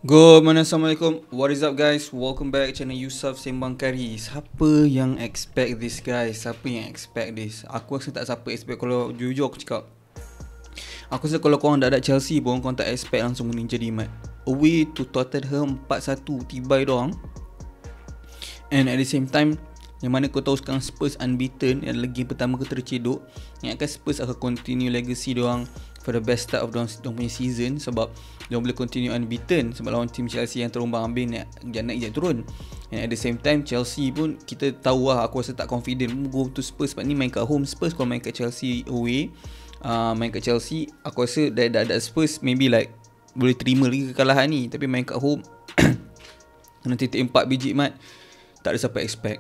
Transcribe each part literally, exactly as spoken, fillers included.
Good morning, Assalamualaikum. What is up guys? Welcome back channel Yusuf Sembang Kari. Siapa yang expect this guys? Siapa yang expect this? Aku rasa tak siapa expect. Kalau jujur aku cakap, aku rasa kalau korang dah ada Chelsea pun korang tak expect langsung ni jadi mat. Away to Tottenham empat satu tibai doang. And at the same time, yang mana kau tahu sekarang Spurs unbeaten, yang lagi pertama ke tercedok. Yang akan Spurs akan continue legacy diorang for the best start of diorang, diorang punya season. Sebab diorang boleh continue unbeaten sebab lawan tim Chelsea yang terumbang ambing naik, naik naik turun. And at the same time Chelsea pun kita tahu lah, aku rasa tak confident go to Spurs sebab ni main kat home. Spurs kalau main kat Chelsea away, uh, main kat Chelsea, aku rasa dah ada Spurs maybe like boleh terima lagi kekalahan ni. Tapi main kat home kena titik empat biji mat, tak ada siapa expect.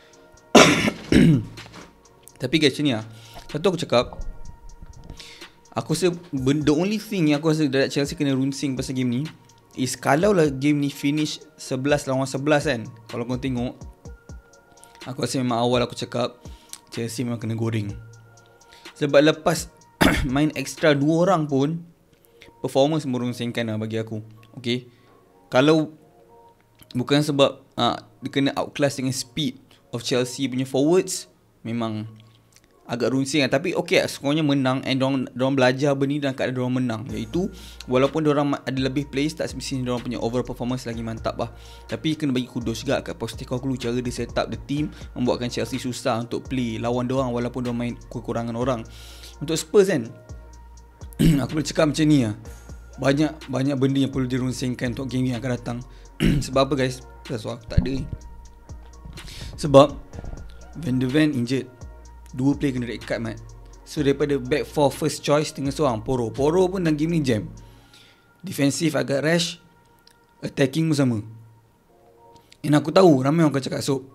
Tapi guys, macam ni lah. Satu aku cakap, aku rasa the only thing yang aku rasa Dadat Chelsea kena runsing pasal game ni is kalau lah game ni finish sebelas lawan sebelas kan. Kalau kau tengok, aku rasa memang awal aku cakap Chelsea memang kena goreng. Sebab lepas main extra dua orang pun performance merunsingkan lah bagi aku. Okay, kalau bukan sebab uh, dia kena outclass dengan speed of Chelsea punya forwards, memang agak runsing lah. Tapi okay lah, sekurangnya menang. And diorang, diorang belajar benda dan keadaan diorang menang. Iaitu walaupun diorang ada lebih players, tak semestinya diorang punya overall performance lagi mantap lah. Tapi kena bagi kudos juga kat Postecoglou, cara dia set up the team, membuatkan Chelsea susah untuk play lawan diorang walaupun diorang main kekurangan orang. Untuk Spurs kan, aku boleh cakap macam ni lah, Banyak banyak benda yang perlu dirunsingkan untuk game yang akan datang. Sebab apa guys? Sebab aku tak ada ni. Sebab Van de Ven injured, dua play kena red card mat. So daripada back four first choice tengah seorang Poro Poro pun dalam game ni jam. Defensif agak rash, attacking pun sama. And aku tahu ramai orang akan cakap soap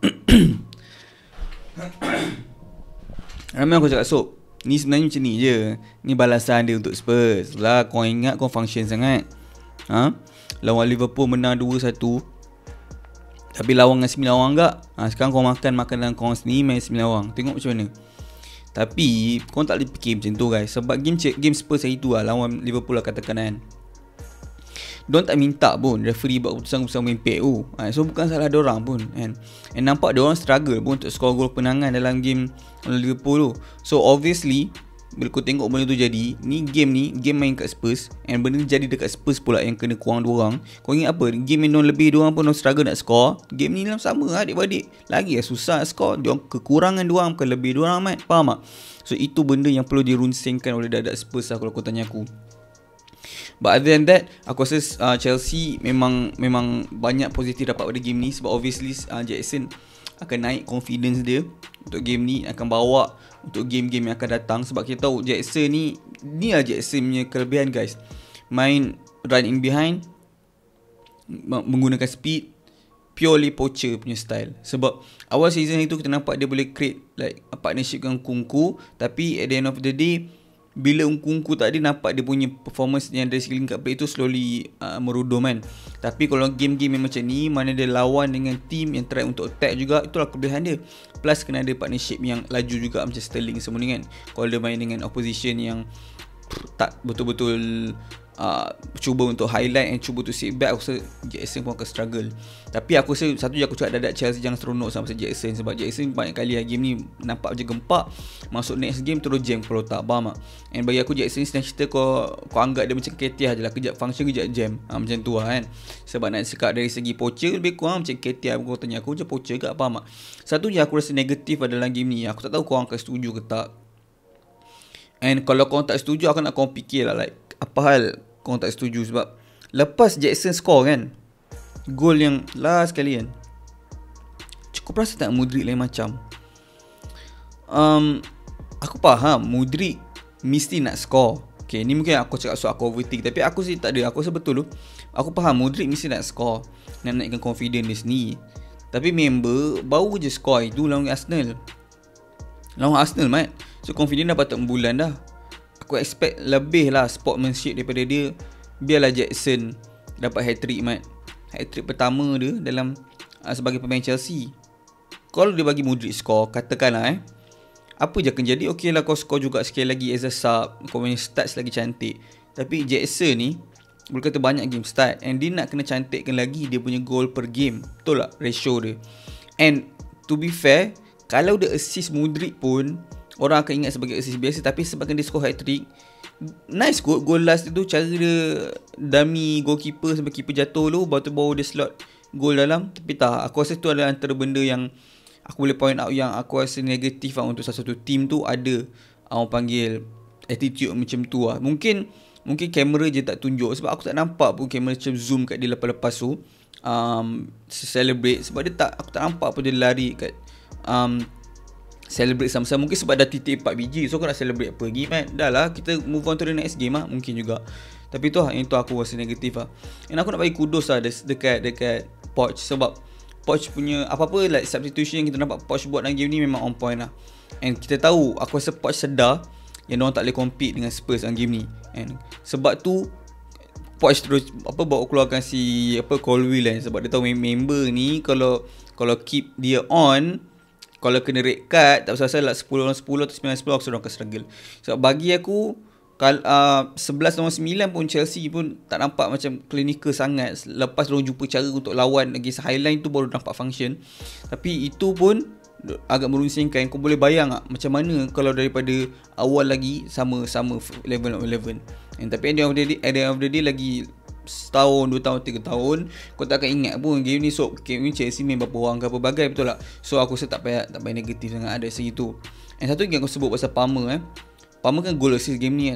Ramai orang akan cakap soap ni sebenarnya macam ni je, ni balasan dia untuk Spurs lah. Kau ingat kau function sangat ha? Lawan Liverpool menang dua satu, tapi lawan dengan sembilan orang enggak. Ha, sekarang kau makan makanan kau sendiri, main sembilan orang. Tengok macam mana. Tapi kau tak boleh fikir macam tu guys. Sebab game game Spurs hari tu lah, lawan Liverpool lah katakan kan, diorang tak minta pun referee buat keputusan-keputusan merepek tu. Ha, so bukan salah diorang pun kan. And nampak diorang struggle pun untuk skor gol penangan dalam game Liverpool tu. So obviously bila kau tengok benda tu jadi, ni game ni game main kat Spurs, and benda ni jadi dekat Spurs pula yang kena kurang dua orang. Kau ingat apa? Game yang lebih dua orang pun diorang struggle nak skor. Game ni sama adik-beradik, lagi lah susah nak skor. Diorang kekurangan dua orang, bukan lebih dua orang mat. Faham tak? So itu benda yang perlu dirunsingkan oleh Dadat Spurs lah kalau kau tanya aku. But other than that, aku rasa uh, Chelsea memang memang banyak positif dapat pada game ni. Sebab obviously uh, Jackson akan naik confidence dia untuk game ni, akan bawa untuk game-game yang akan datang. Sebab kita tahu Jackson ni, ni lah Jackson punya kelebihan guys. Main run in behind, menggunakan speed, purely poacher punya style. Sebab awal season itu kita nampak dia boleh create like a partnership dengan Kunku, tapi at the end of the day, bila Kunku tak ada, nampak dia punya performance yang dari sekeliling kat play tu slowly uh, merudum kan. Tapi kalau game-game yang macam ni, mana dia lawan dengan team yang try untuk attack juga, itulah kelebihan dia. Plus kena ada partnership yang laju juga macam Sterling semua ni kan. Kalau dia main dengan opposition yang tak betul-betul uh, cuba untuk highlight and cuba untuk sit back, aku rasa Jackson pun akan struggle. Tapi aku rasa satu je aku cakap Dadat Chelsea jangan seronok sama pasal Jackson. Sebab Jackson banyak kali lah game ni nampak macam gempak, masuk next game terus jam kalau tak, faham tak? And bagi aku Jackson senang cerita, kau, kau anggap dia macam Ketia je lah, kejap function kejap jam, ha, macam tu lah kan. Sebab nak cakap dari segi poacher, lebih kurang macam Ketia. Kau tanya aku macam poacher ke, faham tak? Satu je aku rasa negatif dalam game ni, aku tak tahu korang akan setuju ke tak. And kalau korang tak setuju, aku nak korang fikir lah like apa hal korang tak setuju. Sebab lepas Jackson score kan, gol yang last kali kan, cukup rasa tak Mudrik lain macam. um, Aku faham Mudrik mesti nak score. Okay, ni mungkin aku cakap soal aku overthink, tapi aku sih tak ada. Aku rasa betul tu. Aku faham Mudrik mesti nak score, nak naikkan confidence dia sendiri. Tapi member baru je score itu lawan Arsenal. Lawan Arsenal mat. So confidence dah patut membulan dah. Aku expect lebih lah sportsmanship daripada dia. Biarlah Jackson dapat hat-trick mat. Hat-trick pertama dia dalam uh, sebagai pemain Chelsea. Kalau dia bagi Mudrik score, katakanlah eh, apa je akan jadi? Okey lah kau score juga sekali lagi as a sub, kau punya stats lagi cantik. Tapi Jackson ni boleh kata banyak game start, and dia nak kena cantikkan lagi dia punya goal per game. Betul tak ratio dia? And to be fair, kalau dia assist Mudryk pun orang akan ingat sebagai assist biasa, tapi sebabkan dia score hat-trick, nice goal, goal last tu cara dia dummy goalkeeper sampai keeper jatuh tu, baru tu baru dia slot goal dalam. Tapi tak, aku rasa tu adalah antara benda yang aku boleh point out yang aku rasa negatif lah untuk salah satu team tu ada orang panggil attitude macam tu lah. Mungkin mungkin kamera je tak tunjuk, sebab aku tak nampak pun kamera macam zoom kat dia lepas-lepas tu um, celebrate, sebab dia tak, aku tak nampak pun dia lari kat um, celebrate sama-sama. Mungkin sebab dah titik empat biji, so kau nak celebrate apa lagi kan? Dah lah, kita move on to the next game lah. Mungkin juga. Tapi tu lah, yang tu aku rasa negatif lah. And aku nak bagi kudos lah dekat dekat Poch, sebab Poch punya apa-apa like substitution yang kita nampak Poch buat dalam game ni memang on point lah. And kita tahu, aku rasa Poch sedar yang diorang tak boleh compete dengan Spurs dalam game ni. And sebab tu Poch terus apa bawa keluarkan si apa Colwill kan, sebab dia tahu member ni kalau kalau keep dia on, kalau kena red card tak pasal lah sepuluh lawan sepuluh atau sembilan sepuluh, aku sudah akan struggle. Sebab bagi aku kal uh, sebelas lawan sembilan pun Chelsea pun tak nampak macam clinical sangat. Lepas diorang jumpa cara untuk lawan against Highline tu baru nampak function. Tapi itu pun agak merunsingkan. Kau boleh bayang tak macam mana kalau daripada awal lagi sama-sama level eleven. And tapi at the end of the day, at the end of the day lagi setahun, dua tahun, tiga tahun, kau tak akan ingat pun game ni. So game ni Chelsea main berapa orang ke apa bagai, betul tak? So aku rasa tak payah tak payah negatif sangat ada segitu. And satu lagi aku sebut pasal Palmer eh. Palmer kan goal assist game ni kan.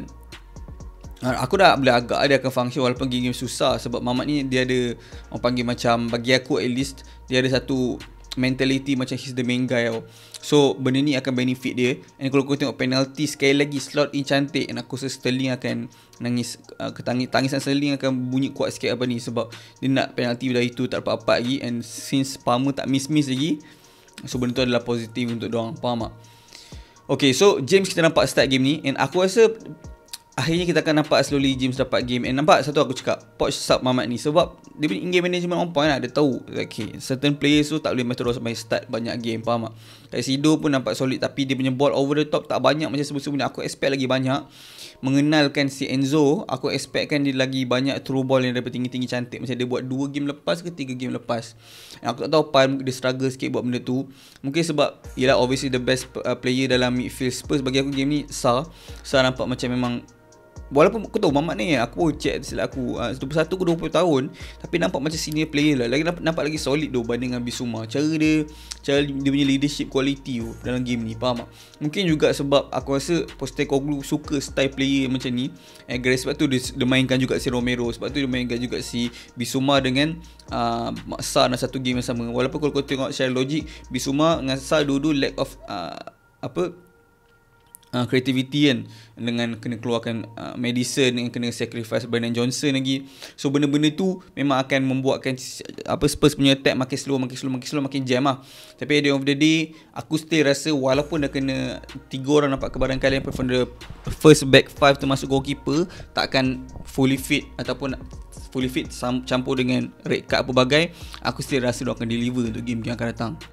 Aku dah boleh agak dia akan function walaupun game-game susah, sebab Mamat ni dia ada orang panggil macam, bagi aku at least dia ada satu mentality macam he's the main guy tau. So benda ni akan benefit dia. And kalau kau tengok penalty sekali lagi slot in cantik, and aku rasa Sterling akan nangis uh, ketangis, tangisan Sterling akan bunyi kuat sikit apa ni, sebab dia nak penalty dari itu tak dapat-dapat lagi. And since Palmer tak miss-miss lagi, so benda tu adalah positif untuk diorang, faham tak? Okay, so James kita nampak start game ni, and aku rasa akhirnya kita akan nampak slowly James dapat game. And nampak satu aku cakap Poch sub Mamat ni, sebab dia punya in-game management on point lah. Dia tahu okay, certain players tu tak boleh terus main start banyak game, faham tak? Caicedo pun nampak solid, tapi dia punya ball over the top tak banyak macam sebelum-sebelum. Aku expect lagi banyak. Mengenalkan si Enzo, aku expectkan dia lagi banyak through ball yang daripada tinggi-tinggi cantik macam dia buat dua game lepas ke tiga game lepas. And aku tak tahu Palm dia struggle sikit buat benda tu. Mungkin sebab yelah obviously the best uh, player dalam midfield Spurs bagi aku game ni Sar. Sar nampak macam memang, walaupun aku tahu Mamat ni, aku pun check silap aku uh, dua puluh satu ke dua puluh tahun, tapi nampak macam senior player lah. Lagi nampak, nampak lagi solid tu banding dengan Bissouma. Cara dia, cara dia punya leadership quality tu dalam game ni, faham tak? Mungkin juga sebab aku rasa Postecoglou suka style player macam ni. And sebab tu dia, dia mainkan juga si Romero, sebab tu dia mainkan juga si Bissouma dengan uh, Sar dalam satu game yang sama. Walaupun kalau kau tengok secara logik, Bissouma dengan Sar dua-dua lack of uh, apa Uh, creativity kan, dengan kena keluarkan uh, medicine, dengan kena sacrifice Brennan Johnson lagi. So benda-benda tu memang akan membuatkan apa Spurs punya attack makin slow, makin slow, makin slow, makin jam lah. Tapi at the end of the day, aku still rasa walaupun dah kena tiga orang nampak kebarangkalian from the first back five termasuk goalkeeper, takkan fully fit ataupun fully fit campur dengan red card apa bagai, aku still rasa dia akan deliver untuk game yang akan datang.